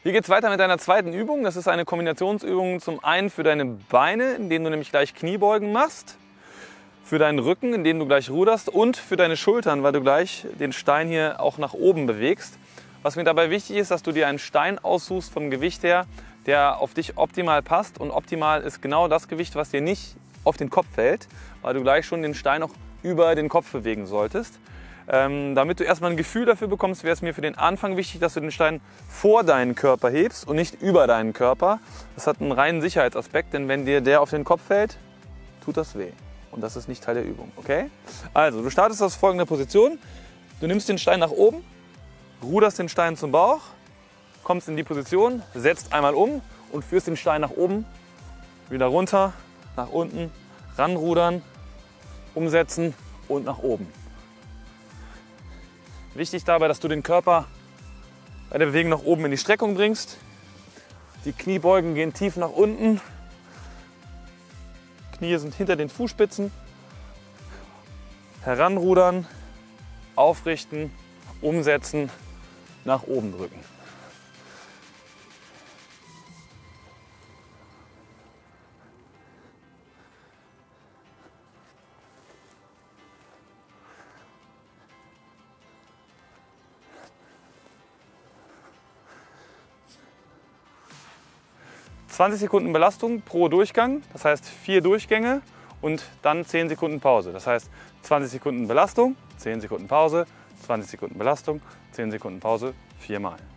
Hier geht es weiter mit deiner zweiten Übung. Das ist eine Kombinationsübung zum einen für deine Beine, indem du nämlich gleich Kniebeugen machst, für deinen Rücken, indem du gleich ruderst und für deine Schultern, weil du gleich den Stein hier auch nach oben bewegst. Was mir dabei wichtig ist, dass du dir einen Stein aussuchst vom Gewicht her, der auf dich optimal passt. Und optimal ist genau das Gewicht, was dir nicht auf den Kopf fällt, weil du gleich schon den Stein auch über den Kopf bewegen solltest. Damit du erstmal ein Gefühl dafür bekommst, wäre es mir für den Anfang wichtig, dass du den Stein vor deinen Körper hebst und nicht über deinen Körper. Das hat einen reinen Sicherheitsaspekt, denn wenn dir der auf den Kopf fällt, tut das weh. Und das ist nicht Teil der Übung, okay? Also, du startest aus folgender Position. Du nimmst den Stein nach oben, ruderst den Stein zum Bauch, kommst in die Position, setzt einmal um und führst den Stein nach oben, wieder runter, nach unten, ranrudern, umsetzen und nach oben. Wichtig dabei, dass du den Körper bei der Bewegung nach oben in die Streckung bringst. Die Kniebeugen gehen tief nach unten. Knie sind hinter den Fußspitzen. Heranrudern, aufrichten, umsetzen, nach oben drücken. (20 Sekunden Belastung pro Durchgang, das heißt 4 Durchgänge und dann 10 Sekunden Pause. Das heißt 20 Sekunden Belastung, 10 Sekunden Pause, 20 Sekunden Belastung, 10 Sekunden Pause, 4-mal.